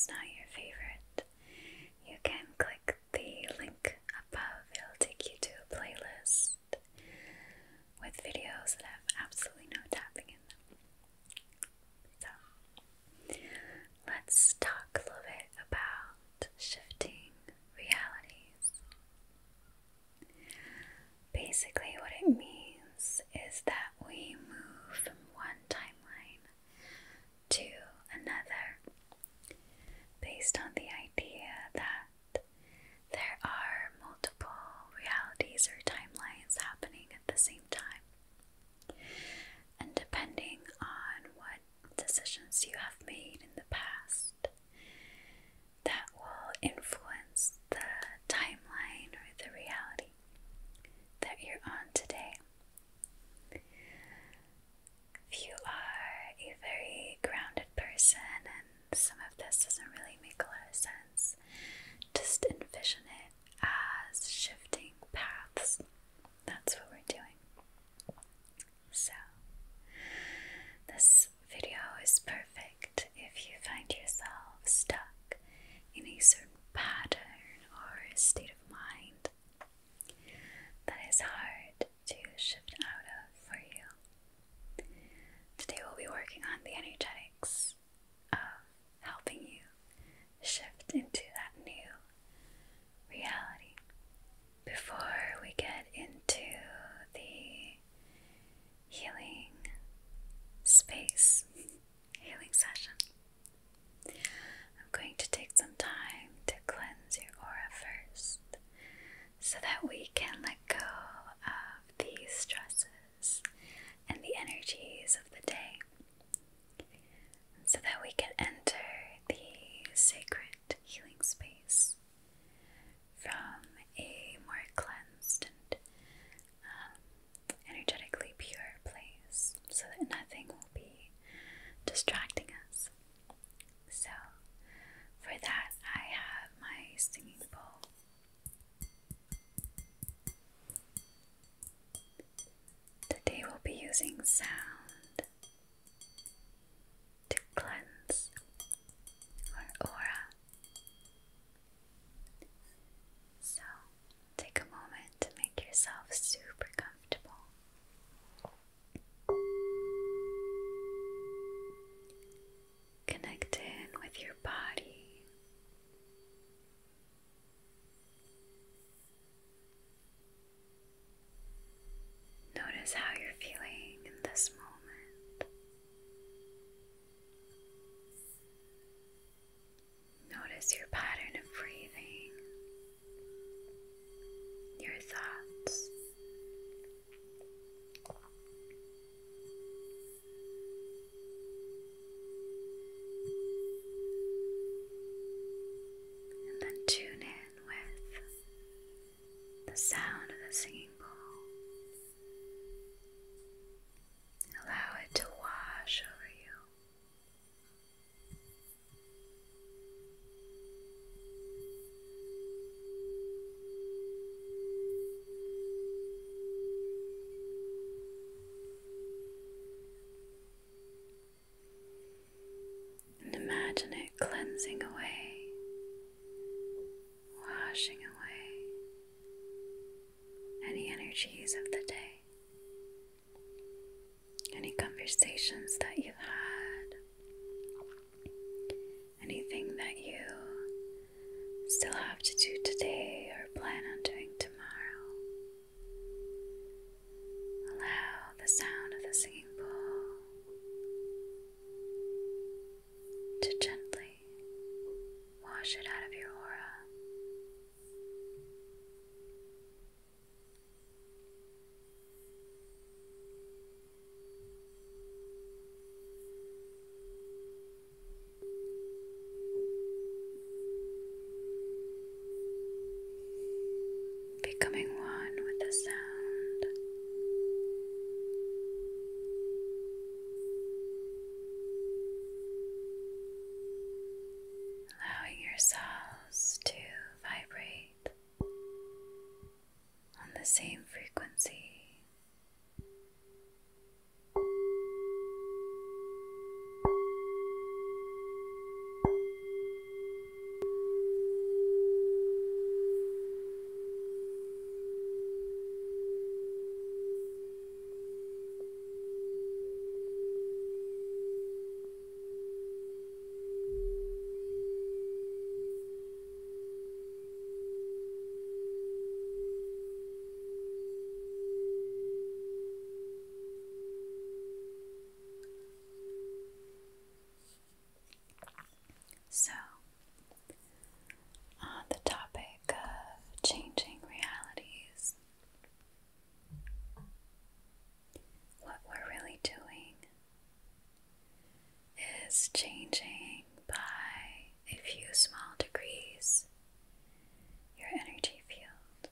is not your favorite, you can click the link above. It'll take you to a playlist with videos that have absolutely no tapping in them. So, let's talk a little bit about shifting realities. Basically, what it means is that we move from one timeline to another based on the idea that there are multiple realities or timelines happening at the same time. And depending on what decisions you have made in the past, that will influence the timeline or the reality that you're on today. If you are a very grounded person and some of this doesn't really make a lot of sense, just envision it as shifting paths. That's what we're doing. So, this video is perfect if you find yourself stuck in a certain pattern or a state of mind that is hard to shift out of for you. Today we'll be working on the energetics of helping you shift into that new reality. Before we get into the healing space, healing session, I'm going to take some time to cleanse your aura first so that we can let go of the stresses and the energies of the day, so that we can enter the sacred healing space from a more cleansed and energetically pure place, so that nothing will be distracting us. So, for that, I have my singing bowl. Today we'll be using sound to cleanse our aura. So, take a moment to make yourself super comfortable. Connect in with your body. Notice how you're feeling in this moment. Notice your pattern of breathing, your thoughts. And then tune in with the sound of the singing bowl. Allow it to wash over you. And imagine it cleansing away, washing away any energies of the day, any conversations that you've had, anything that you still have to do today or plan on doing tomorrow. Allow the sound of the singing bowl to gently wash it out of your aura. Becoming one with the sound. Allowing yourselves to vibrate on the same frequency. just changing by a few small degrees your energy field.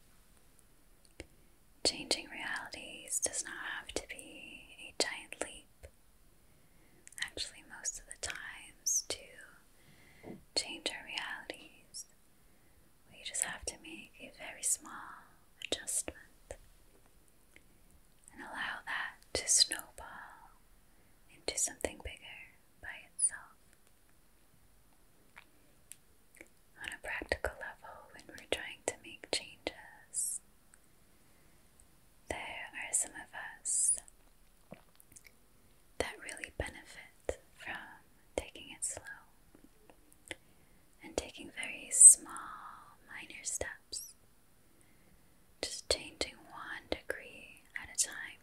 Changing realities does not have to be a giant leap. Actually, most of the times to change our realities, we just have to make a very small adjustment and allow that to snowball into something bigger by itself. On a practical level, when we're trying to make changes, there are some of us that really benefit from taking it slow and taking very small, minor steps, just changing 1 degree at a time,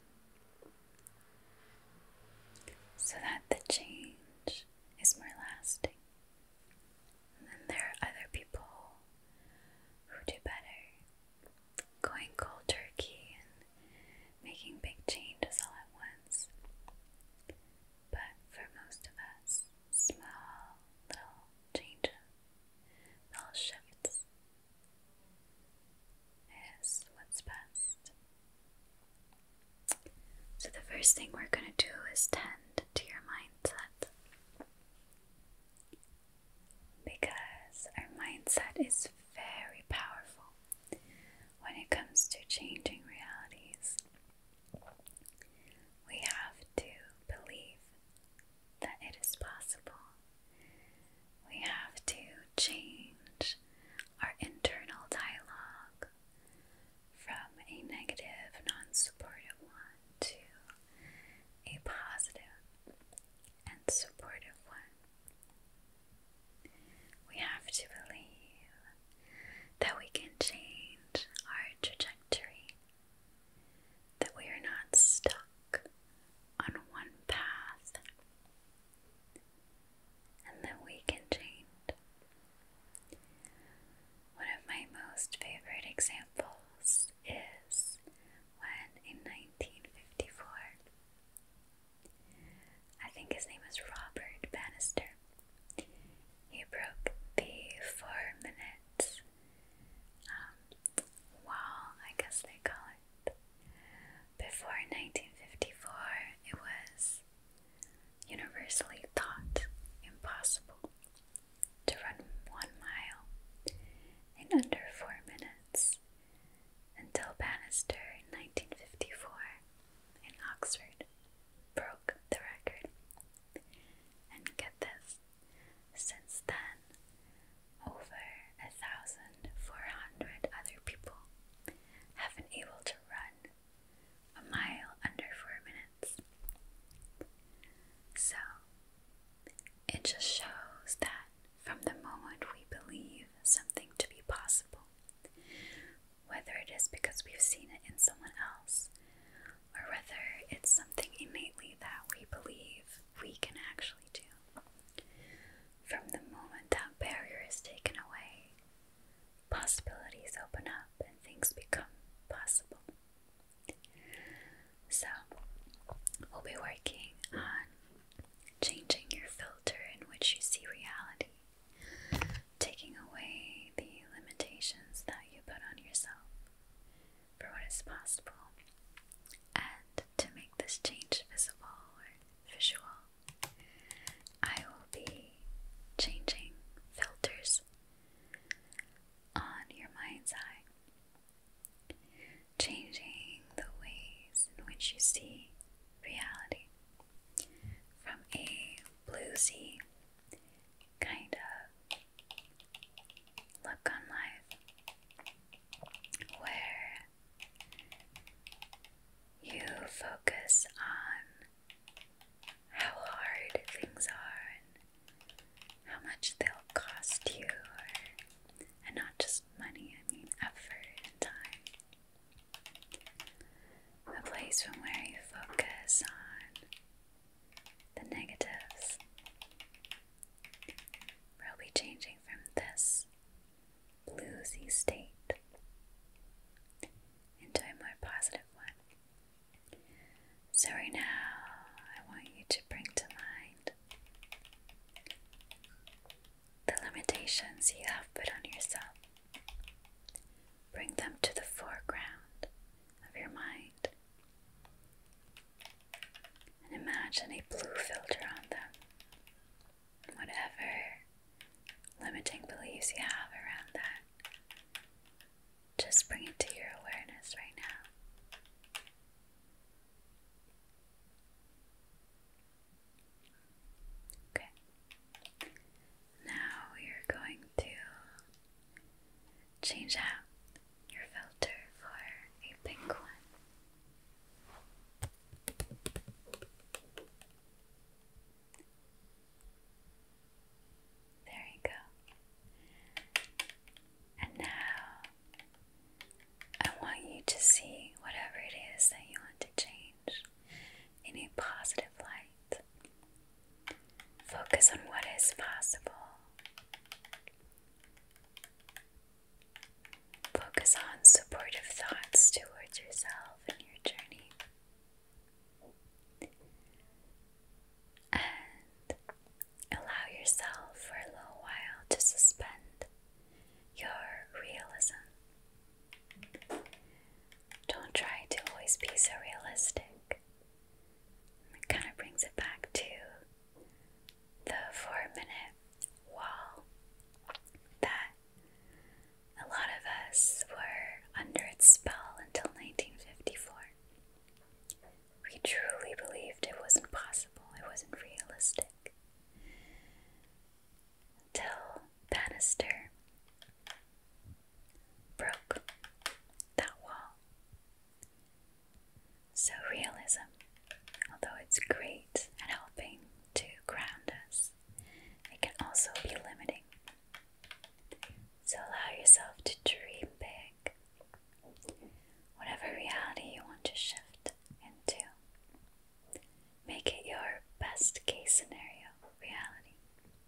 so that the change is more lasting. And then there are other people who do better, going cold turkey and making big changes all at once. But for most of us, small little changes, little shifts, is what's best. So the first thing we're going to do is tend to your mindset, because our mindset is very powerful when it comes to changing realities. We have to believe that it is possible. We have to change our internal dialogue from a negative, non-supportive one to a positive and supportive one. We have to believe that we can change our trajectory, that we are not stuck on one path, and that we can change. One of my most favorite examples is when in 1954, I think his name was Robert Bannister, he broke the 4-minute wall, I guess they call it. Before 1954, it was universally thought impossible to run 1 mile in under 4 minutes, until Bannister in 1954 in Oxford broke the record. And get this, since then, over 1,400 other people have been able to run a mile under 4 minutes. So, it just shows that from the moment we believe something to be possible, whether it is because we've seen it in someone else, or whether it's something innately that we believe we can actually do, from the moment that barrier is taken away, possibilities open up and things become possible. So, we'll be working on changing your filter in which you see reality, taking away the limitations that you put on yourself for what is possible. And to make this change visible or visual, I will be changing filters on your mind's eye, changing the ways in which you see reality from a bluesy kind of look on life, where you focus on how hard things are and how much they'll cost you, and not just money, I mean effort and time. A place from where you focus on the negatives expectations you have put on yourself. Bring them to the foreground of your mind and imagine a blue filter on them. Whatever limiting beliefs you have around that, just bring it to your awareness right now. Okay. Now we are going to change out your filter for a pink one. There you go. And now I want you to see whatever it is that you want to change in a positive light. Focus on what is possible. Focus on supportive thoughts towards yourself and your journey. And allow yourself for a little while to suspend your realism. Don't try to always be so realistic. It kind of brings it back to the 4-minute wall that a lot of us were under its spell until 1954. We truly believed it wasn't possible, it wasn't realistic. Till Bannister broke that wall. So realism, although it's great at helping to ground us, it can also be limiting. So allow yourself to dream big. Whatever reality you want to shift into, make it your best case scenario reality.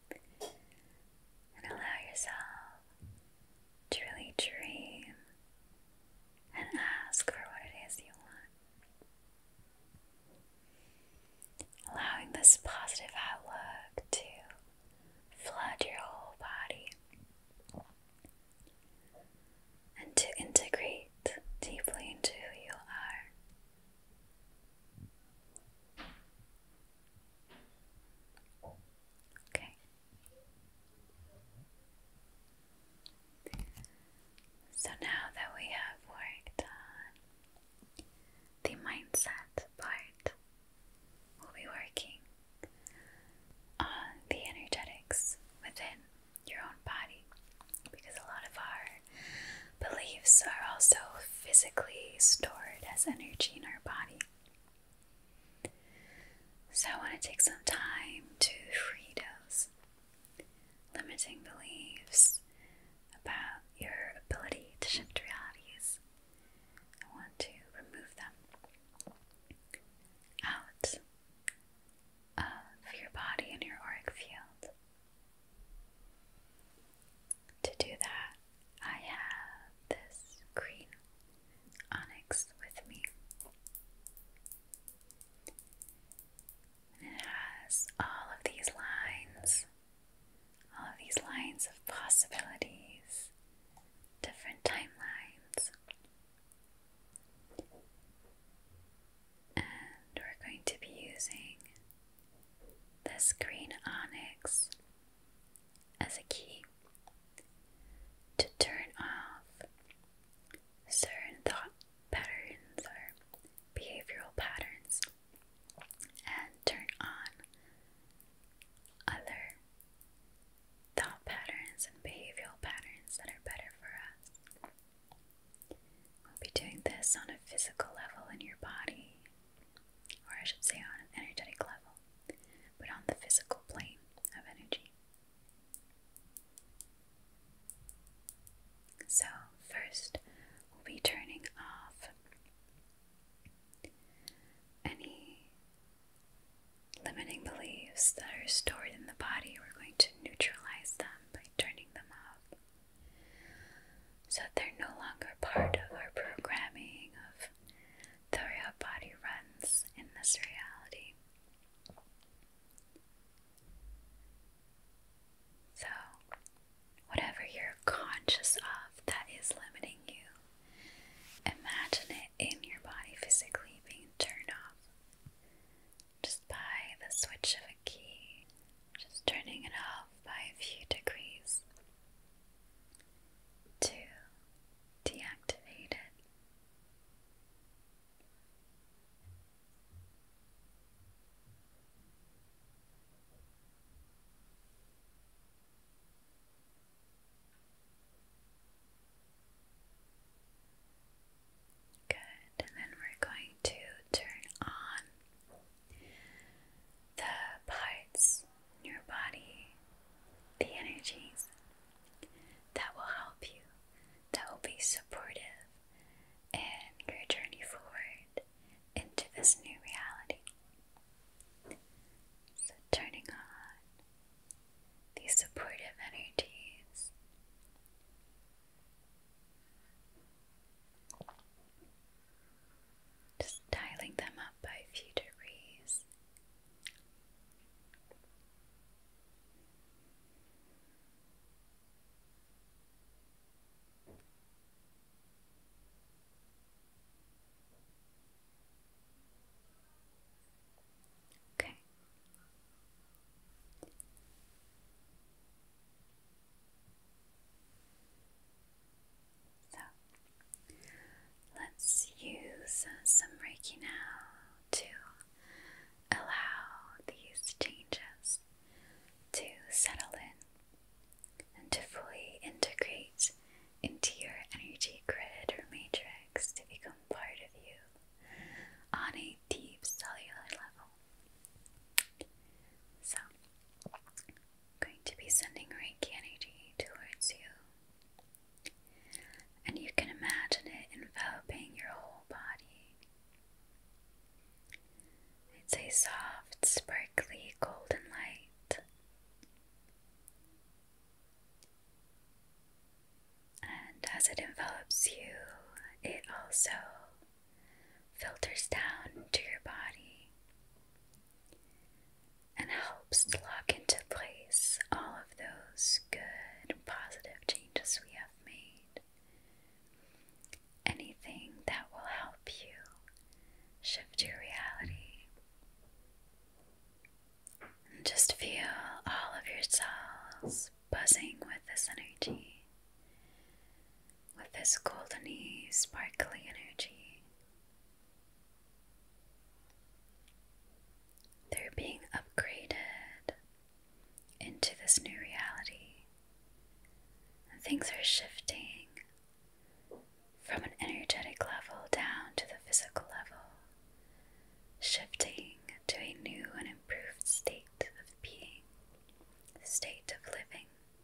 And allow yourself to really dream and ask for what it is you want. Allowing this positive outlook to flood your whole body and to integrate deeply into who you are. Okay. So now that we have worked on the mindset part, we'll be working on the energetics within your own body, because a lot of our beliefs are also physically stored as energy in our body. So I want to take some time to free those limiting beliefs about your ability to shift realities. I want to remove them out of your body and your auric field. To do that, I have this green onyx with me. And it has all of these lines of possibilities, different timelines. And we're going to be using this green onyx as a key to turn off certain thought patterns or behavioral patterns and turn on other thought patterns and behavioral patterns that are better for us. We'll be doing this on a physical level in your body, or I should say on an energetic level, but on the physical plane of energy. So first, we'll be turning off any limiting beliefs that are stored in the body. We're going to neutralize them by turning them off so that they're no longer part of our programming of the way our body runs in this reality. So as it envelops you, it also filters down to your body and helps lock into place all of those good and positive changes we have made. Anything that will help you shift your reality. And just feel all of your cells buzzing with this energy, with this goldeny, sparkly energy. They're being upgraded into this new reality, and things are shifting from an energetic level down to the physical level, shifting to a new and improved state of being, state of living.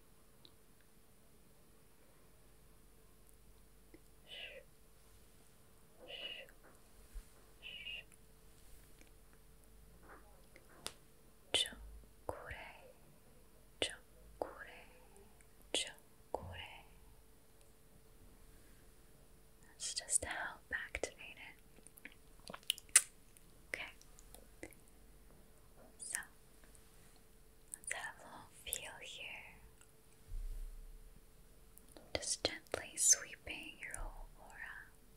Chokure, chokure, chokure. That's just to help activate it. Okay. So, let's have a little feel here. Just gently sweeping your whole aura.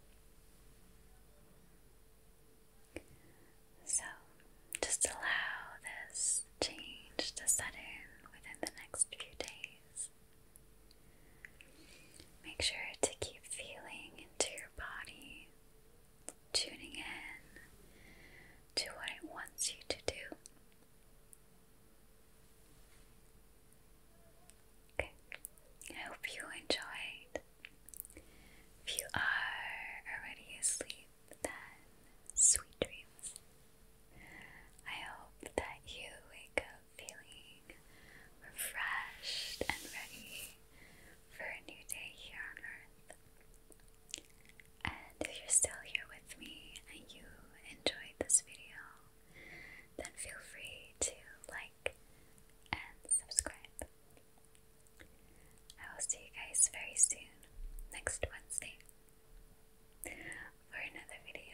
So, just allow this change to set in within the next few days. Make sure to keep feeling into your body, tuning in to what it wants you to do. Okay, I hope you enjoyed. If you are already asleep, then sweet dreams. I hope that you wake up feeling refreshed and ready for a new day here on Earth. And if you're still here with me and you enjoyed this video, then feel free to like and subscribe. I will see you guys very soon, next Wednesday, for another video.